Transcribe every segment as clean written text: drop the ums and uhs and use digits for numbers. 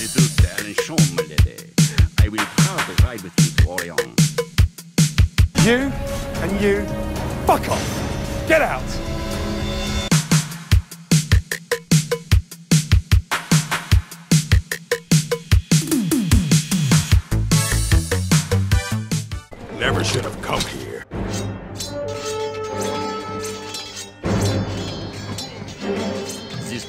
I will proudly ride with you to Orléans. You and you, fuck off! Get out! Never should have come here. This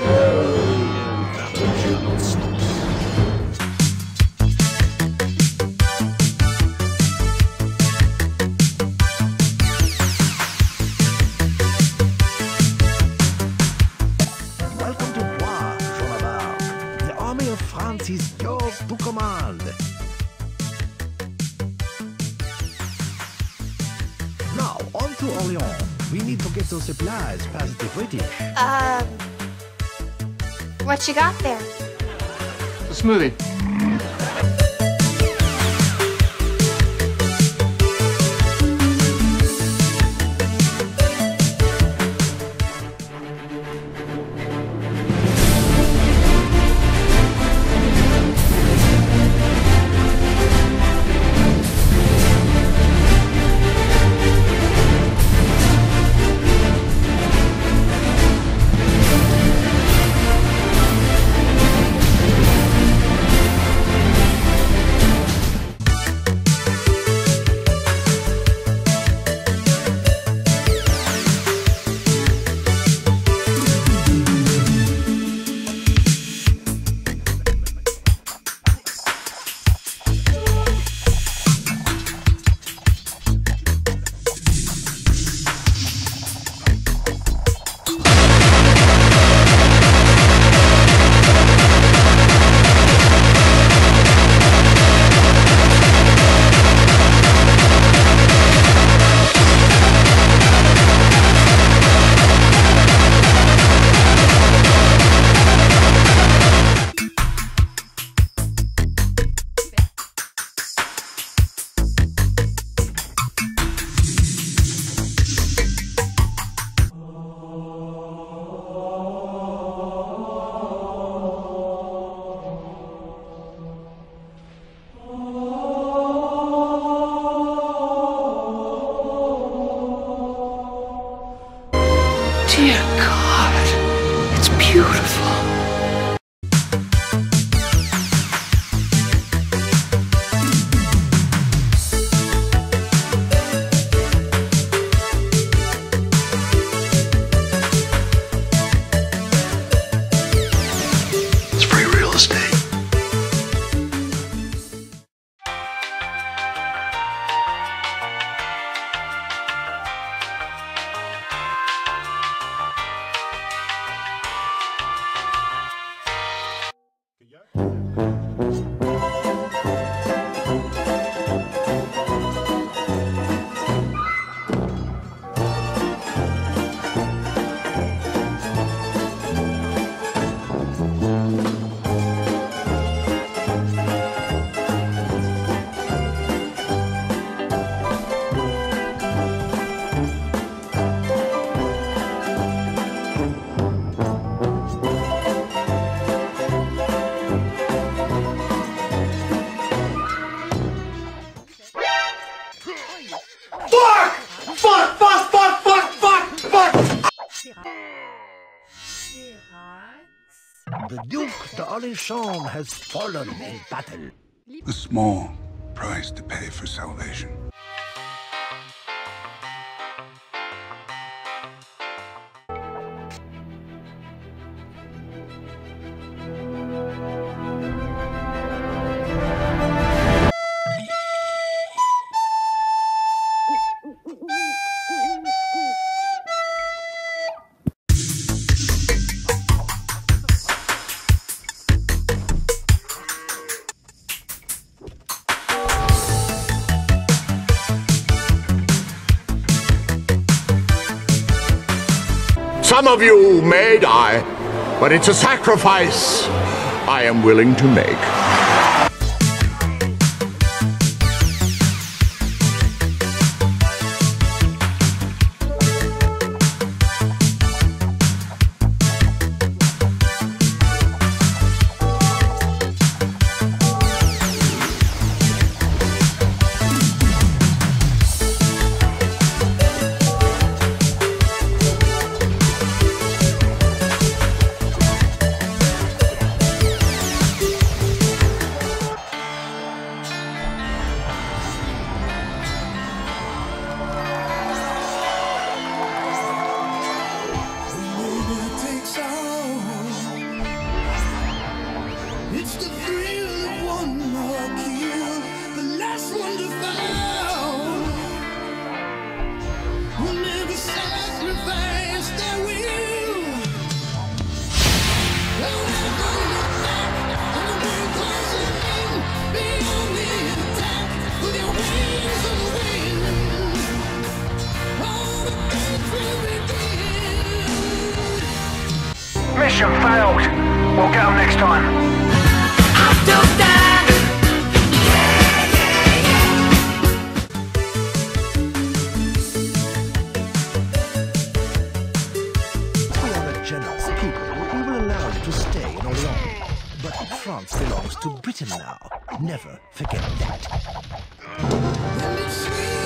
Welcome to Bois, Jonabard. The army of France is yours to command. Now, on to Orléans. We need to get those supplies past the British. What you got there? A smoothie. Dear God, it's beautiful. It's free real estate. The Duke d'Orléans has fallen in battle. A small price to pay for salvation. Some of you may die, but it's a sacrifice I am willing to make. salt. We'll get them next time. We are a generous people. We will allow you to stay in Orléans. But France belongs to Britain now. Never forget that.